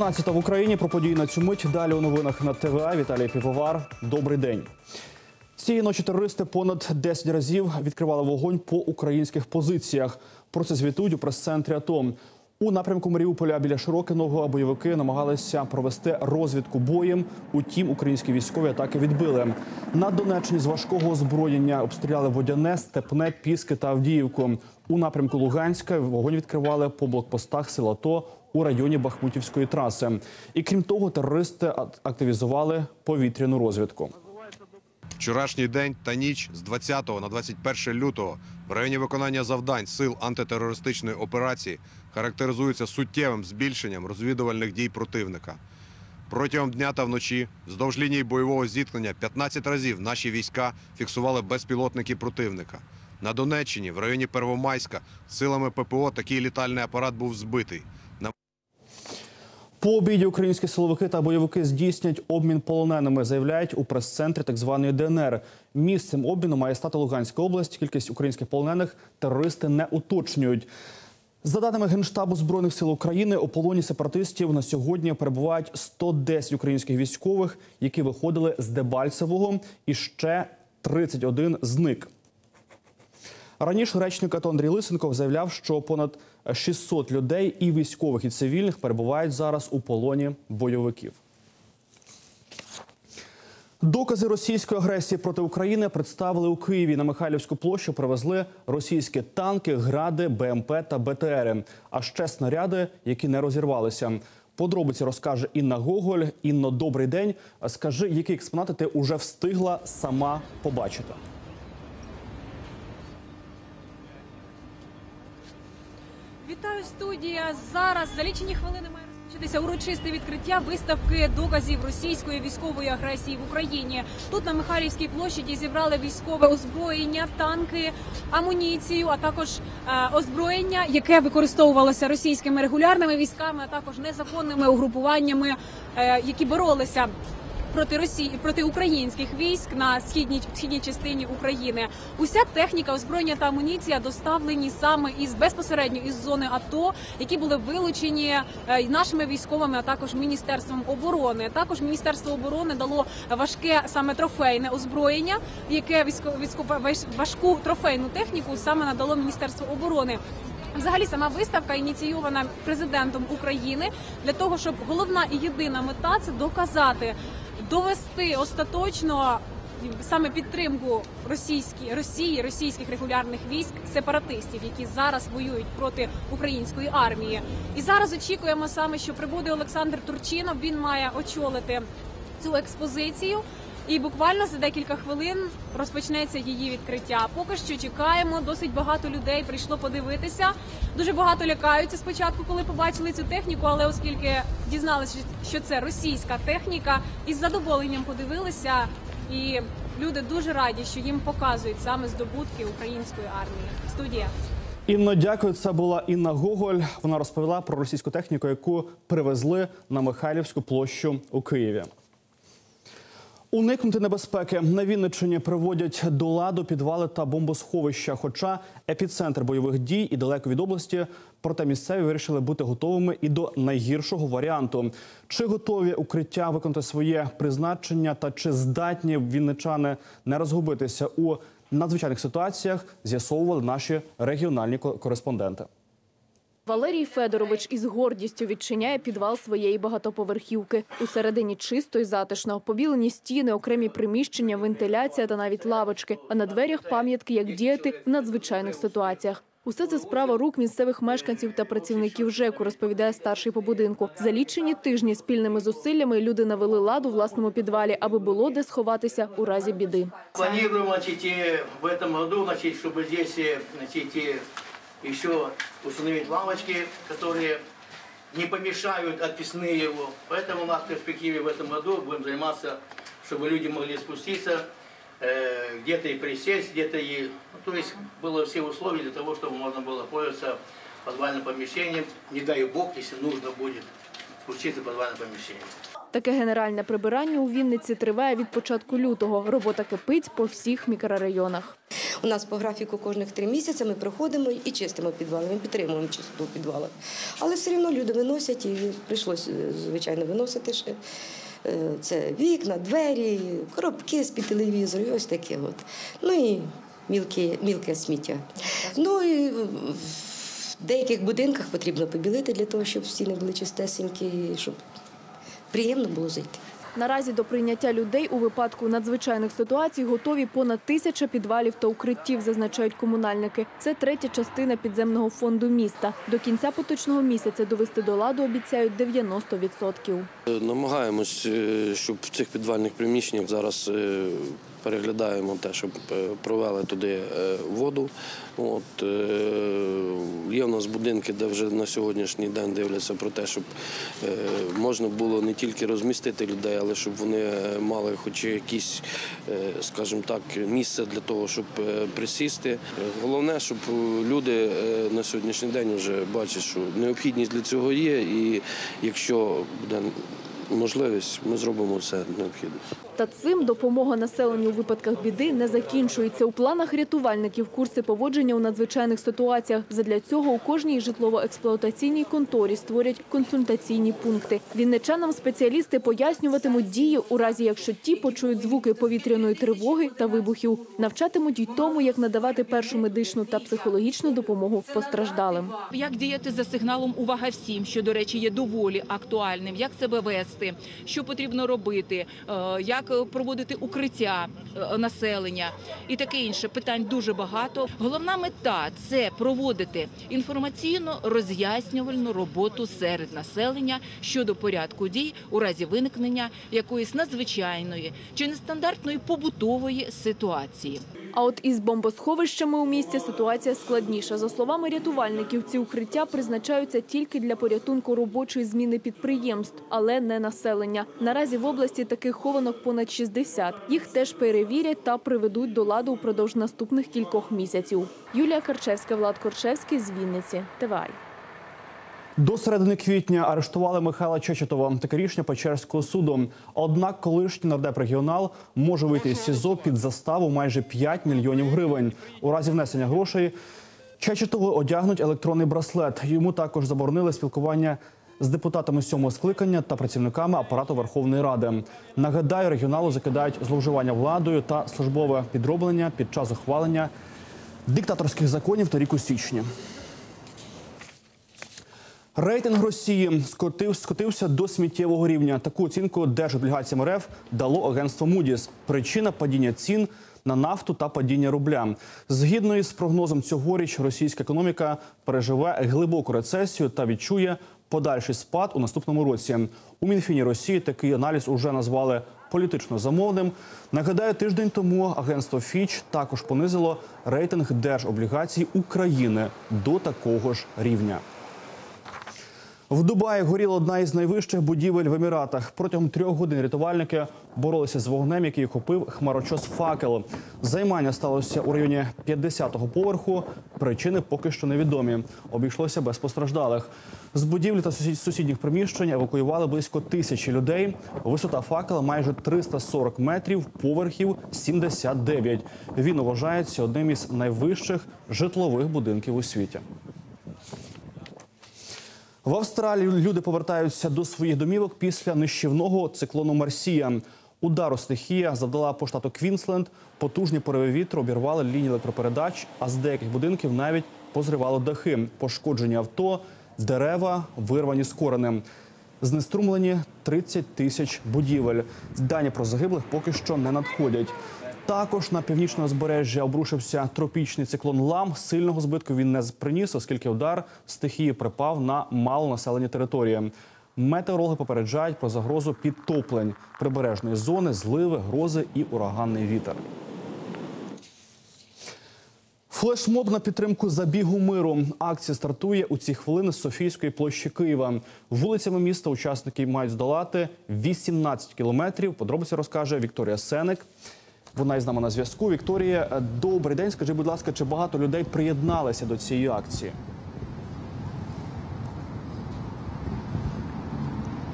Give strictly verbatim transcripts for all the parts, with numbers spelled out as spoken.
дванадцята в Україні. Про події на цю мить. Далі у новинах на ТВА. Віталій Півовар. Добрий день. Цієї ночі терористи понад десять разів відкривали вогонь по українських позиціях. Про це звітують у прес-центрі АТО. У напрямку Маріуполя біля Широкиного бойовики намагалися провести розвідку боєм. Утім, українські військові атаки відбили. На Донеччині з важкого озброєння обстріляли Водяне, Степне, Піски та Авдіївку. У напрямку Луганська вогонь відкривали по блокпостах сил АТО у районі Бахмутівської траси. І крім того, терористи активізували повітряну розвідку. Вчорашній день та ніч з двадцятого на двадцять перше лютого в районі виконання завдань сил антитерористичної операції характеризуються суттєвим збільшенням розвідувальних дій противника. Протягом дня та вночі вздовж лінії бойового зіткнення п'ятнадцять разів наші війська фіксували безпілотники противника. На Донеччині, в районі Первомайська, силами ППО такий літальний апарат був збитий. По обіді українські силовики та бойовики здійснять обмін полоненими, заявляють у прес-центрі так званої ДНР. Місцем обміну має стати Луганська область. Кількість українських полонених терористи не уточнюють. За даними Генштабу Збройних сил України, у полоні сепаратистів на сьогодні перебувають сто десять українських військових, які виходили з Дебальцевого, і ще тридцять один зник. Раніше речник АТО Андрій Лисенков заявляв, що понад шістсот людей, і військових, і цивільних, перебувають зараз у полоні бойовиків. Докази російської агресії проти України представили у Києві. На Михайлівську площу привезли російські танки, гради, БМП та БТРи, а ще снаряди, які не розірвалися. Подробиці розкаже Інна Гоголь. Інно, добрий день. Скажи, які експонати ти уже встигла сама побачити? Вітаю, студія. Зараз за лічені хвилини має розпочатися урочисте відкриття виставки доказів російської військової агресії в Україні. Тут на Михайлівській площаді зібрали військове озброєння, танки, амуніцію, а також е, озброєння, яке використовувалося російськими регулярними військами, а також незаконними угрупуваннями, е, які боролися проти Росії, проти українських військ на східній, східній частині України. Уся техніка, озброєння та амуніція доставлені саме із безпосередньо із зони АТО, які були вилучені е, нашими військовими, а також Міністерством оборони. Також Міністерство оборони дало важке саме трофейне озброєння, яке військо, військо, важку трофейну техніку саме надало Міністерство оборони. Взагалі, сама виставка ініційована президентом України для того, щоб головна і єдина мета – це доказати, довести остаточно саме підтримку російській, Росії, російських регулярних військ, сепаратистів, які зараз воюють проти української армії. І зараз очікуємо саме, що прибуде Олександр Турчинов, він має очолити цю експозицію. І буквально за декілька хвилин розпочнеться її відкриття. Поки що чекаємо, досить багато людей прийшло подивитися. Дуже багато лякаються спочатку, коли побачили цю техніку, але оскільки дізналися, що це російська техніка, із задоволенням подивилися. І люди дуже раді, що їм показують саме здобутки української армії. Студія. Інно, дякую. Це була Інна Гоголь. Вона розповіла про російську техніку, яку привезли на Михайлівську площу у Києві. Уникнути небезпеки. На Вінниччині приводять до ладу підвали та бомбосховища. Хоча епіцентр бойових дій і далеко від області, проте місцеві вирішили бути готовими і до найгіршого варіанту. Чи готові укриття виконати своє призначення та чи здатні вінничани не розгубитися у надзвичайних ситуаціях, з'ясовували наші регіональні кореспонденти. Валерій Федорович із гордістю відчиняє підвал своєї багатоповерхівки. Усередині чисто і затишно. Побілені стіни, окремі приміщення, вентиляція та навіть лавочки. А на дверях пам'ятки, як діяти в надзвичайних ситуаціях. Усе це справа рук місцевих мешканців та працівників ЖЕКу, розповідає старший по будинку. За лічені тижні спільними зусиллями люди навели лад у власному підвалі, аби було де сховатися у разі біди. Плануємо, значить, в цьому році, значить, щоб тут, значить, еще установить лавочки, которые не помешают отписные его. Поэтому у нас в перспективе в этом году будем заниматься, чтобы люди могли спуститься, э, где-то и присесть, где-то и... Ну, то есть было все условия для того, чтобы можно было пользоваться подвальным помещением. Не дай бог, если нужно будет спуститься в подвальное помещение. Таке генеральне прибирання у Вінниці триває від початку лютого. Робота кипить по всіх мікрорайонах. У нас по графіку кожних три місяці ми проходимо і чистимо підвали, ми підтримуємо чистоту в підвалах. Але все одно люди виносять, і прийшлося, звичайно, виносити ще. Це вікна, двері, коробки з-під телевізору, ось таке от. Ну і мілке, мілке сміття. Ну і в деяких будинках потрібно побілити для того, щоб стіни були чистесенькі, щоб приємно було зайти. Наразі до прийняття людей у випадку надзвичайних ситуацій готові понад тисяча підвалів та укриттів, зазначають комунальники. Це третя частина підземного фонду міста. До кінця поточного місяця довести до ладу обіцяють дев'яносто відсотків. Намагаємось, щоб в цих підвальних приміщеннях зараз переглядаємо те, щоб провели туди воду. От, є в нас будинки, де вже на сьогоднішній день дивляться про те, щоб можна було не тільки розмістити людей, але щоб вони мали хоч якісь, скажімо так, місце для того, щоб присісти. Головне, щоб люди на сьогоднішній день вже бачать, що необхідність для цього є, і якщо буде можливість, ми зробимо це необхідно. Та цим допомога населенню у випадках біди не закінчується. У планах рятувальників курси поводження у надзвичайних ситуаціях. Задля цього у кожній житлово-експлуатаційній конторі створять консультаційні пункти. Вінничанам спеціалісти пояснюватимуть дії у разі, якщо ті почують звуки повітряної тривоги та вибухів. Навчатимуть й тому, як надавати першу медичну та психологічну допомогу постраждалим. Як діяти за сигналом «Увага всім», що, до речі, є доволі актуальним, як себе вести, що потрібно робити, як проводити укриття населення і таке інше. Питань дуже багато. Головна мета – це проводити інформаційно-роз'яснювальну роботу серед населення щодо порядку дій у разі виникнення якоїсь надзвичайної чи нестандартної побутової ситуації. А от із бомбосховищами у місті ситуація складніша. За словами рятувальників, ці укриття призначаються тільки для порятунку робочої зміни підприємств, але не населення. Наразі в області таких хованок понад шістдесят. Їх теж перевірять та приведуть до ладу упродовж наступних кількох місяців. Юлія Карчевська, Влад Корчевський з Вінниці. ТВА. До середини квітня арештували Михайла Чечетова. Таке рішення Печерського суду. Однак колишній нардеп-регіонал може вийти із СІЗО під заставу майже п'ять мільйонів гривень. У разі внесення грошей Чечетову одягнуть електронний браслет. Йому також заборонили спілкування з депутатами сьомого скликання та працівниками апарату Верховної Ради. Нагадаю, регіоналу закидають зловживання владою та службове підроблення під час ухвалення диктаторських законів торік у січні. Рейтинг Росії скотив, скотився до сміттєвого рівня. Таку оцінку держоблігаціям РФ дало агентство Moody's. Причина – падіння цін на нафту та падіння рубля. Згідно із прогнозом цьогоріч, російська економіка переживе глибоку рецесію та відчує подальший спад у наступному році. У Мінфіні Росії такий аналіз уже назвали політично замовним. Нагадаю, тиждень тому агентство Fitch також понизило рейтинг держоблігацій України до такого ж рівня. В Дубаї горіла одна із найвищих будівель в Еміратах. Протягом трьох годин рятувальники боролися з вогнем, який охопив хмарочос факел. Займання сталося у районі п'ятдесятого поверху. Причини поки що невідомі. Обійшлося без постраждалих. З будівлі та сусідніх приміщень евакуювали близько тисячі людей. Висота факела майже триста сорок метрів, поверхів сімдесят дев'ять. Він вважається одним із найвищих житлових будинків у світі. В Австралії люди повертаються до своїх домівок після нищівного циклону Марсія. Удару стихія завдала по штату Квінсленд. Потужні пориви вітру обірвали лінії електропередач, а з деяких будинків навіть позривало дахи. Пошкоджені авто, дерева вирвані з коренем. Знеструмлені тридцять тисяч будівель. Дані про загиблих поки що не надходять. Також на північному узбережжі обрушився тропічний циклон Лам. Сильного збитку він не приніс, оскільки удар стихії припав на малонаселені території. Метеорологи попереджають про загрозу підтоплень прибережної зони, зливи, грози і ураганний вітер. Флешмоб на підтримку забігу миру. Акція стартує у ці хвилини з Софійської площі Києва. Вулицями міста учасники мають здолати вісімнадцять кілометрів. Подробиці розкаже Вікторія Сеник. Вона із нами на зв'язку. Вікторія, добрий день. Скажи, будь ласка, чи багато людей приєдналися до цієї акції?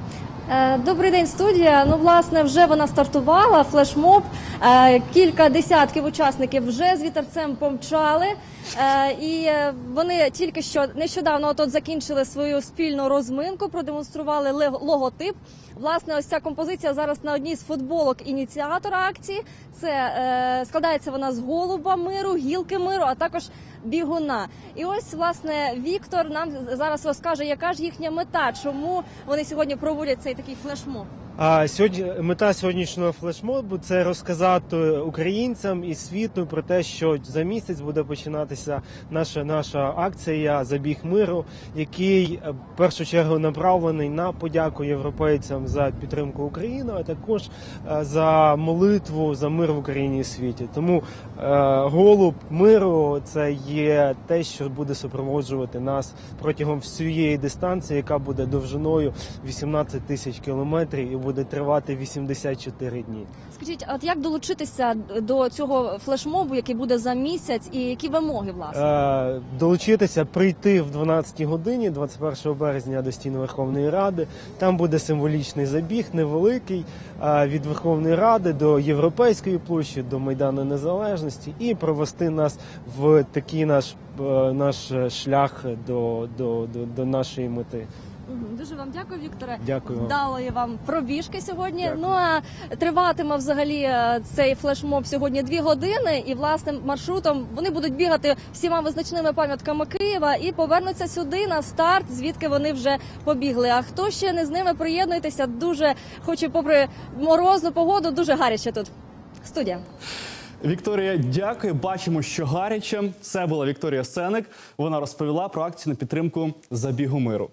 Е, Добрий день, студія. Ну, власне, вже вона стартувала, флешмоб. Е, Кілька десятків учасників вже з вітерцем помчали. Е, І е, вони тільки що нещодавно от закінчили свою спільну розминку, продемонстрували лего- логотип. Власне, ось ця композиція зараз на одній з футболок ініціатора акції. Це е, складається вона з голуба миру, гілки миру, а також бігуна. І ось, власне, Віктор нам зараз розкаже, яка ж їхня мета, чому вони сьогодні проводять цей такий флешмоб. А сьогодні мета сьогоднішнього флешмобу – це розказати українцям і світу про те, що за місяць буде починатися наша наша акція «Забіг миру», який в першу чергу направлений на подяку європейцям за підтримку України, а також за молитву за мир в Україні і світі. Тому е, голуб миру – це є те, що буде супроводжувати нас протягом всієї дистанції, яка буде довжиною вісімнадцять тисяч кілометрів і буде тривати вісімдесят чотири дні. Скажіть, а от як долучитися до цього флешмобу, який буде за місяць, і які вимоги, власне? Е, долучитися, прийти в дванадцятій годині, двадцять першого березня, до стін Верховної Ради. Там буде символічний забіг, невеликий, е, від Верховної Ради до Європейської площі, до Майдану Незалежності і провести нас в такий наш, е, наш шлях до, до, до, до нашої мети. Дуже вам дякую, Вікторе. Дякую вам. Вдалої вам пробіжки сьогодні. Дякую. Ну а триватиме взагалі цей флешмоб сьогодні дві години. І власним маршрутом вони будуть бігати всіма визначними пам'ятками Києва і повернуться сюди на старт, звідки вони вже побігли. А хто ще не з ними, приєднуйтеся. Дуже хочу, попри морозну погоду, дуже гаряче тут. Студія. Вікторія, дякую. Бачимо, що гаряче. Це була Вікторія Сеник. Вона розповіла про акцію на підтримку «Забігу миру».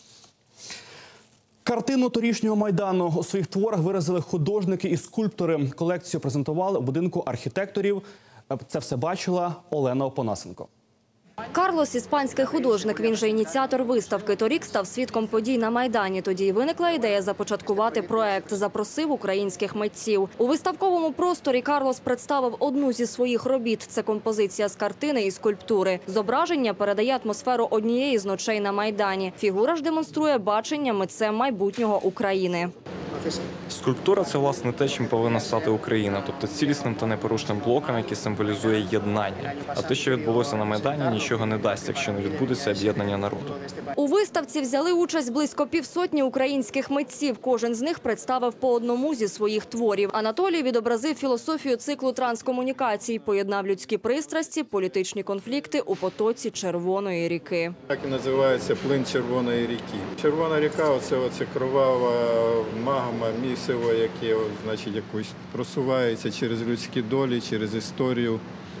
Картину торішнього Майдану у своїх творах виразили художники і скульптори. Колекцію презентували у будинку архітекторів. Це все бачила Олена Опанасенко. Карлос – іспанський художник, він же ініціатор виставки. Торік став свідком подій на Майдані. Тоді й виникла ідея започаткувати проект. Запросив українських митців. У виставковому просторі Карлос представив одну зі своїх робіт. Це композиція з картини і скульптури. Зображення передає атмосферу однієї з ночей на Майдані. Фігура ж демонструє бачення митцем майбутнього України. Скульптура – це, власне, те, чим повинна стати Україна. Тобто цілісним та непорушним блоком, який символізує єднання. А те, що відбулося на Майдані, нічого не дасть, якщо не відбудеться об'єднання народу. У виставці взяли участь близько півсотні українських митців. Кожен з них представив по одному зі своїх творів. Анатолій відобразив філософію циклу транскомунікацій, поєднав людські пристрасті, політичні конфлікти у потоці Червоної ріки. Так і називається плин Червоної ріки. Червона ріка – оце, оце кровава магма, місиво, яке, значить, якось просувається через людські долі, через історію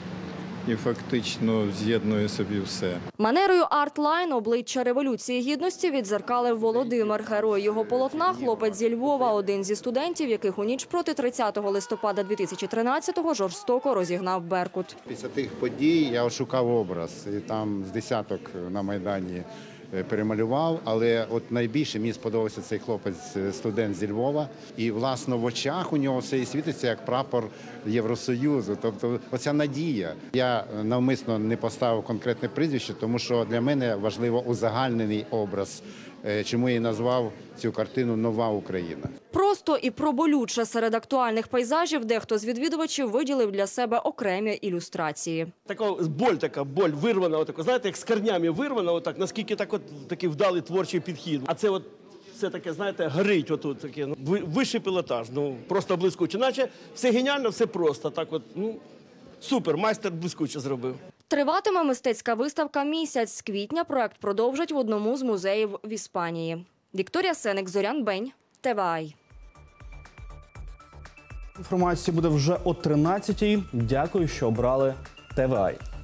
і фактично з'єднує собі все. Манерою арт-лайн обличчя Революції Гідності віддзеркалив Володимир. Герой його полотна – хлопець зі Львова, один зі студентів, яких у ніч проти тридцятого листопада дві тисячі тринадцятого жорстоко розігнав Беркут. Після тих подій я шукав образ, і там з десяток на Майдані перемалював, але от найбільше мені сподобався цей хлопець, студент зі Львова, і власне в очах у нього все і світиться як прапор Євросоюзу, тобто оця надія. Я навмисно не поставив конкретне прізвище, тому що для мене важливо узагальнений образ, чому я і назвав цю картину «Нова Україна». Просто і про болюче серед актуальних пейзажів дехто з відвідувачів виділив для себе окремі ілюстрації. Така боль, така боль вирвана, отако, знаєте, як з корнями вирвана, отак, наскільки так от такий вдалий творчий підхід. А це от все таке, знаєте, горить отут, таке, ну, вищий пілотаж, ну, просто блискуче. Наче все геніально, все просто, так от, ну, супер, майстер блискуче зробив. Триватиме мистецька виставка місяць. З квітня проект продовжать в одному з музеїв в Іспанії. Вікторія Сеник, Зорян Бень, ТВАЙ. Інформація буде вже о тринадцятій. Дякую, що обрали ТВАЙ.